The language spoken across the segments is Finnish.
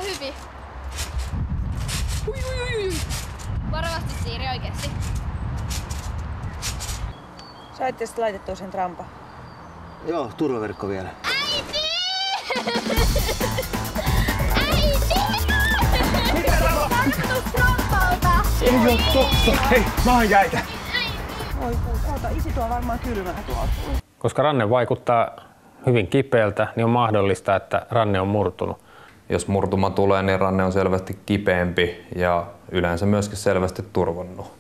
hyvin. Ui. Varovasti Siiri, oikeesti. Saitte sitten laitettua sen trampa? Joo, turvaverkko vielä. Äiti! Äiti! Mitä Tarttu trampalta! Ei oo totta! Hei, mä oon jäitä! Oi oota, isi tuo varmaan kylmää tuolta. Koska ranne vaikuttaa hyvin kipeältä, niin on mahdollista, että ranne on murtunut. Jos murtuma tulee, niin ranne on selvästi kipeämpi ja yleensä myöskin selvästi turvonnut.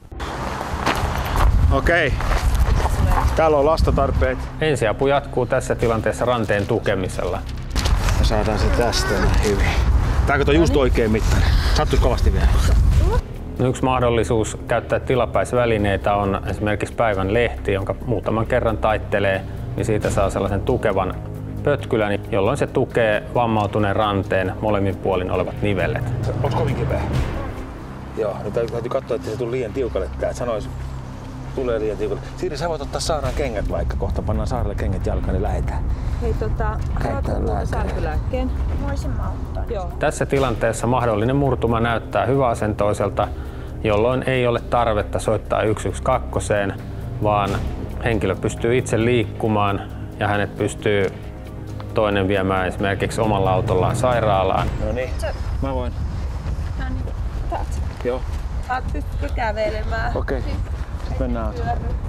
Okei. Täällä on lastotarpeet. Ensiapu jatkuu tässä tilanteessa ranteen tukemisella. Me saadaan se tästä hyvin. Tääkö on just oikein mittainen? Sattuisi kovasti vielä. Yksi mahdollisuus käyttää tilapäisvälineitä on esimerkiksi päivän lehti, jonka muutaman kerran taittelee, niin siitä saa sellaisen tukevan pötkylän, jolloin se tukee vammautuneen ranteen molemmin puolin olevat nivellet. Onko kovin kipeä? Joo, nyt täytyy katsoa, että se tuli liian tiukalle. Tää sanois, tulee liian tiukalle. Siiri, sä voit ottaa Saaraan kengät vaikka. Kohta pannaan Saaralle kengät jalkaan, niin lähetään. Hei haluatko särkylääkkeen? Voisin mä ottaa. Joo. Tässä tilanteessa mahdollinen murtuma näyttää hyväasentoiselta, jolloin ei ole tarvetta soittaa 112, vaan henkilö pystyy itse liikkumaan ja hänet pystyy toinen viemään esimerkiksi omalla autollaan sairaalaan. No niin, mä voin. No niin, taat. Joo. Taat pystytkö kävelemään? Okei. Mennään autoon.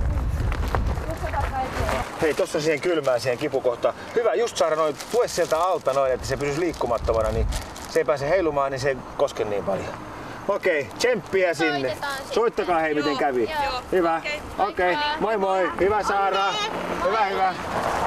Hei, tossa siihen kylmään, siihen kipukohtaan. Hyvä, just Saara noin, tue sieltä alta noin, että se pysyisi liikkumattomana, niin se ei pääse heilumaan, niin se ei koske niin paljon. Okei, tsemppiä sinne. Soittakaa hei, miten kävi. Joo. Hyvä. Okei. Moi moi. Hyvä Saara. Hyvä.